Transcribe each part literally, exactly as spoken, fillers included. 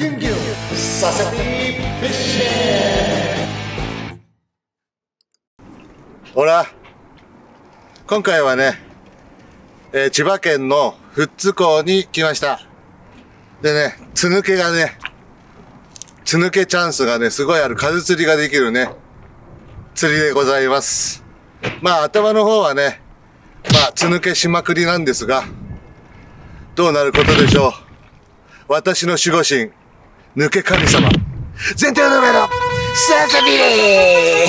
ギュンギュンササピーフィッシング。ほら、今回はね、えー、千葉県の富津港に来ました。でね、つぬけがね、つぬけチャンスがね、すごいある数釣りができるね、釣りでございます。まあ頭の方はね、まあつぬけしまくりなんですが、どうなることでしょう。私の守護神、抜け神様、全体の目のササビレ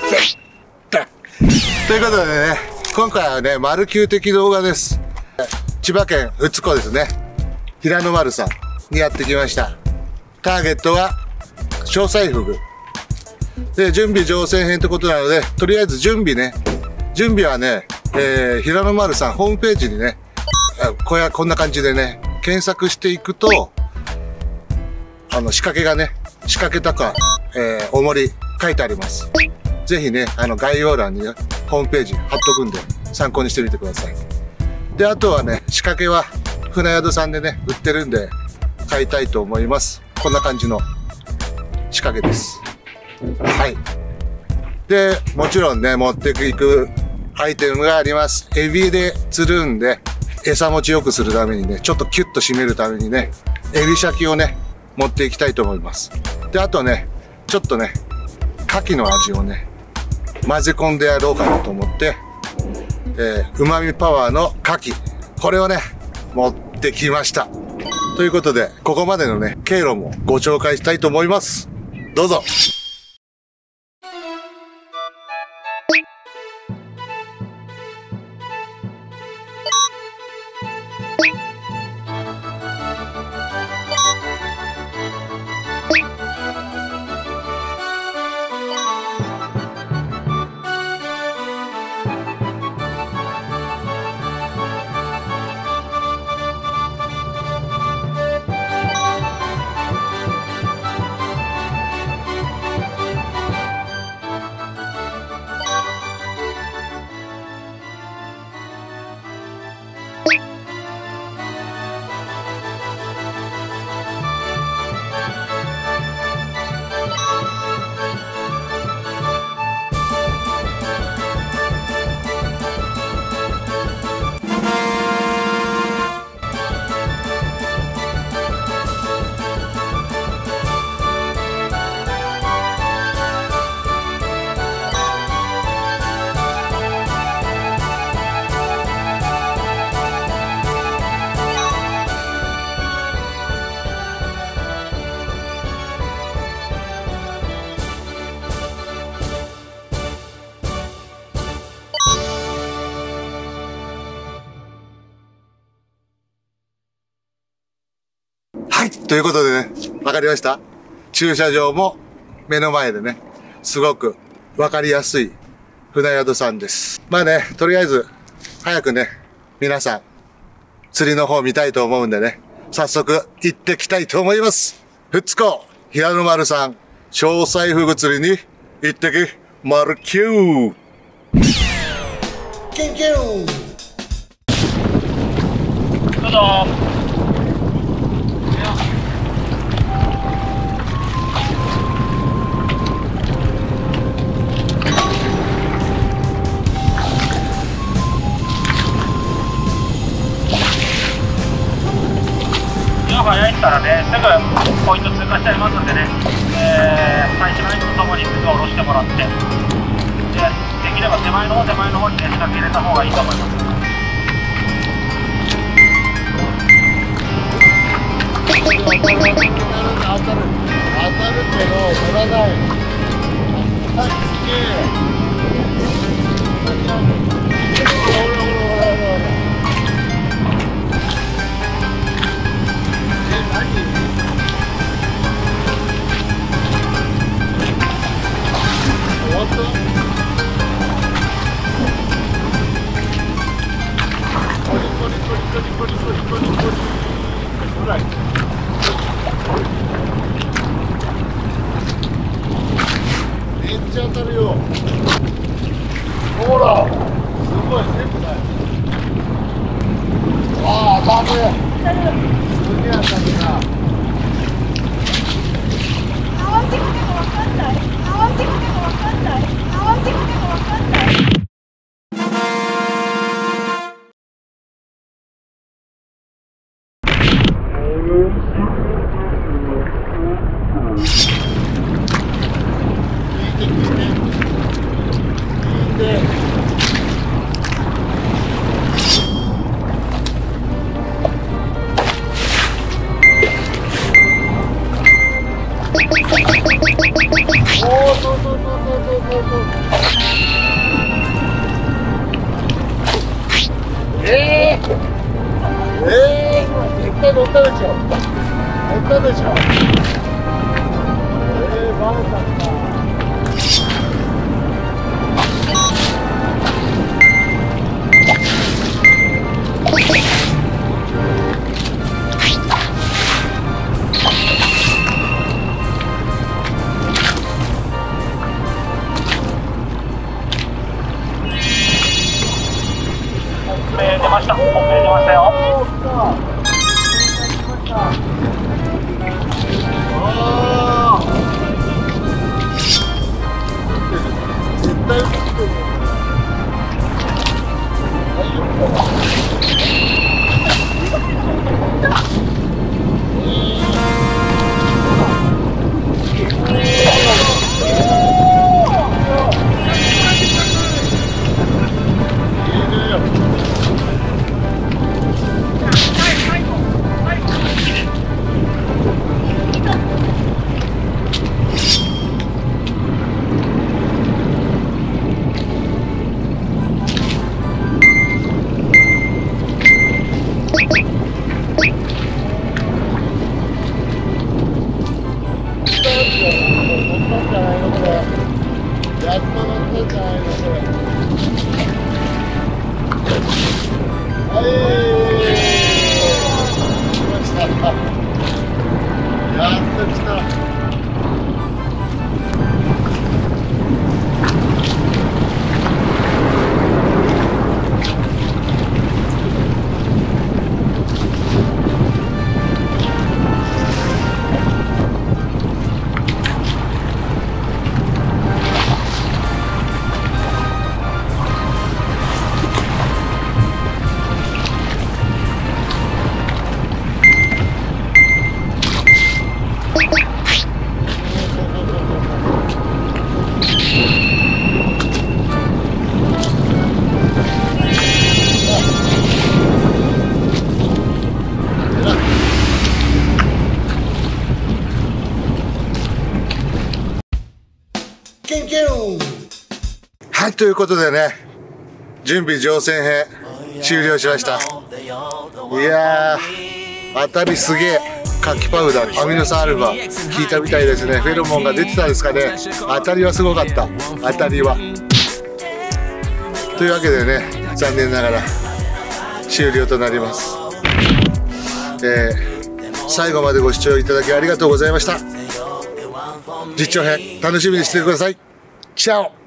ーということでね、今回はね、マルキュー的動画です。千葉県富津港ですね。平野丸さんにやってきました。ターゲットは、詳細フグ。で、準備乗船編ってことなので、とりあえず準備ね。準備はね、えー、平野丸さんホームページにね、こや、こんな感じでね、検索していくと、あの、仕掛けがね、仕掛けたか、えー、重り書いてあります。ぜひね、あの、概要欄にね、ホームページ貼っとくんで、参考にしてみてください。で、あとはね、仕掛けは、船宿さんでね、売ってるんで、買いたいと思います。こんな感じの仕掛けです。はい。で、もちろんね、持っていくアイテムがあります。エビで釣るんで、餌持ちよくするためにね、ちょっとキュッと締めるためにね、エビシャキをね、持っていきたいと思います。で、あとね、ちょっとね、牡蠣の味をね、混ぜ込んでやろうかなと思って、えー、旨味パワーの牡蠣。これをね、持ってきました。ということで、ここまでのね、経路もご紹介したいと思います。どうぞ。はい。ということでね、わかりました？駐車場も目の前でね、すごくわかりやすい船宿さんです。まあね、とりあえず、早くね、皆さん、釣りの方見たいと思うんでね、早速行ってきたいと思います。富津港、平野丸さん、詳細フグ釣りに行ってき、マルキューキュンキュンどうぞ早いったらね、すぐポイント通過しちゃいますんでね、えー、最初の位置とともにすぐ下ろしてもらって、で、できれば手前の方手前の方にね、仕掛け入れた方がいいと思います。 当たる当たる当たるけど乗らない。はい、すげえ。ほらほらほらほらほら。めっちゃ当たるよ。ほら、すごい全部だよ。ああ、当たる。すげえ当たるな。 おお、そうそうそうそうそうそう。えー、えー、絶対乗ったでしょ。乗ったでしょ。えー、バレたんだ。 えー、出ました。本命出ましたよ。 絶対映ってる。やっと乗ったんじゃないのこれ。はい、来ました。やっと来た。キュンキュン。はい、ということでね、準備乗船編終了しました。いやー、当たりすげえ。カキパウダー、アミノ酸アルファ効いたみたいですね。フェロモンが出てたんですかね。当たりはすごかった。当たりは。というわけでね、残念ながら終了となります。えー、最後までご視聴いただきありがとうございました。実況編楽しみにしてください。チャオ。